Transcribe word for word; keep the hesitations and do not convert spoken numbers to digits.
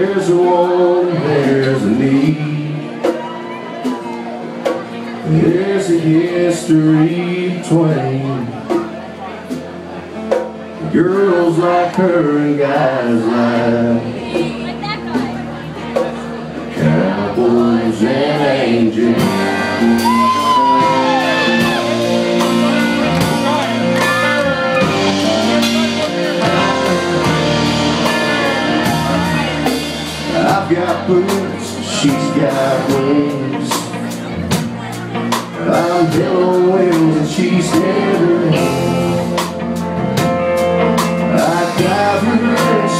there's a want and there's a need. There's a history between girls like her and guys like cowboys and angels. I've got boots, she's got wings. I'm Bill Wheels and she's Henry. I drive her